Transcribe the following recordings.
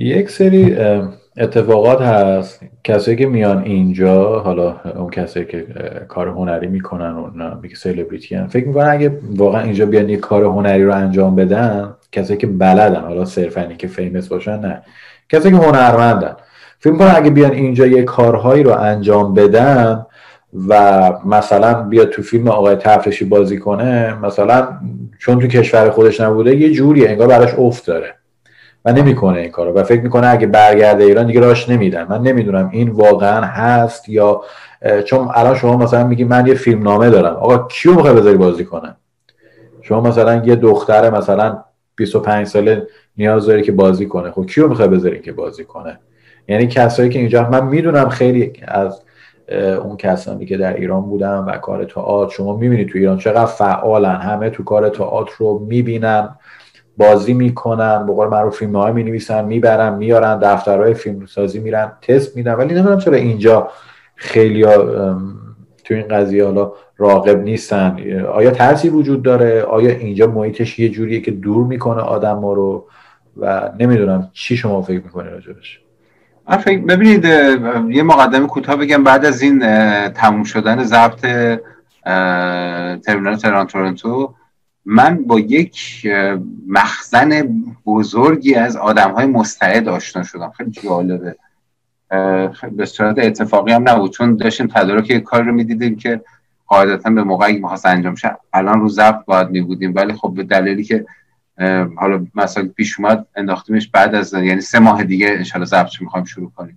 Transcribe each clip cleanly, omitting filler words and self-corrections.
یک سری اتفاقات هست، کسایی که میان اینجا، حالا اون کسایی که کار هنری میکنن اون میگه سلبریتی هن، فکر میکنن اگه واقعا اینجا بیان یه کار هنری رو انجام بدن، کسایی که بلدن، حالا صرفا این که فیمس باشن نه، کسایی که هنرمندن، فکر میکنن اگه بیان اینجا یه کارهایی رو انجام بدن و مثلا بیاد تو فیلم آقای تفرشی بازی کنه، مثلا چون تو کشور خودش نبوده یه جوریه انگار براش افت داره و نمیکنه این کارو و فکر میکنه اگه برگرده ایران دیگه راش نمیدن. من نمیدونم این واقعا هست یا چون الان شما مثلا میگی من یه فیلم نامه دارم، آقا کیو میخوای بذاری بازی کنه؟ شما مثلا یه دختر مثلا 25 ساله نیاز داری که بازی کنه، خب کیو میخوای بذاری که بازی کنه؟ یعنی کسایی که اینجا، من میدونم خیلی از اون کسانی که در ایران بودن و کار تئاتر، شما میبینید تو ایران چقدر فعالن، همه تو کار تئاتر رو میبینن، بازی میکنن، به قول معروف فیلم‌های مینویسن، میبرن میارن، دفترهای فیلم سازی میرن تست میدن، ولی نمیدونم چرا اینجا خیلیا تو این قضیه حالا راغب نیستن. آیا ترسی وجود داره؟ آیا اینجا محیطش یه جوریه که دور میکنه آدم‌ها رو؟ و نمیدونم چی شما فکر میکنید راجبش. ببینید یه مقدمه کوتاه بگم بعد از این تموم شدن ضبط ترمینال تهران تورنتو، من با یک مخزن بزرگی از آدم‌های مستعد آشنا شدم. خیلی جالبه، به صورت اتفاقی هم نبود، چون داشتیم تدارک یک کار رو می‌دیدیم که قاعدتاً به موقعی می‌خواست انجام شه الان رو ضبط باید می‌بودیم، ولی خب به دلیلی که حالا مسائل پیش اومد انداختیمش بعد از، یعنی 3 ماه دیگه انشالله ضبطش می‌خوایم شروع کنیم.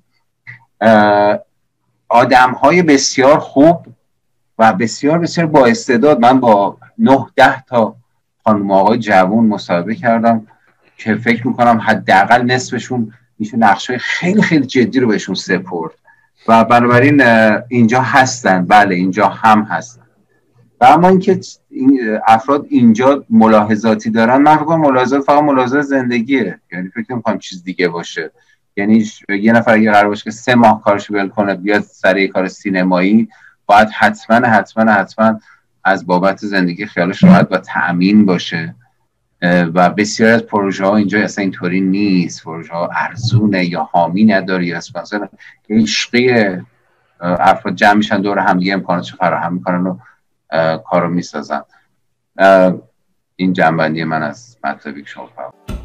آدم‌های بسیار خوب و بسیار بسیار با استعداد. من با 9-10 تا خانم آقای جوان مصاحبه کردم که فکر میکنم حداقل نصفشون میشه نقشای خیلی خیلی جدی رو بهشون سپرد و بنابراین اینجا هستن. بله اینجا هم هستن. و اما اینکه این افراد اینجا ملاحظاتی دارن، من فکر کنم ملاحظات فقط ملاحظات زندگیه، یعنی فکر نمی‌کنم چیز دیگه باشه. یعنی یه نفر اگه قرار باشه که 3 ماه کارش ول کنه بیاد سر کار سینمایی، باید حتما از بابت زندگی خیالش راحت و تأمین باشه و بسیار از پروژه ها اینجا اصلا اینطوری نیست. پروژه ها ارزونه یا حامی نداری یا اسپانسر، عشقی افراد جمع میشن دور همدیگه امکاناتش فراهم میکنن و کارو میسازن. این جنبندی من از مطلبی که شما فرمودید.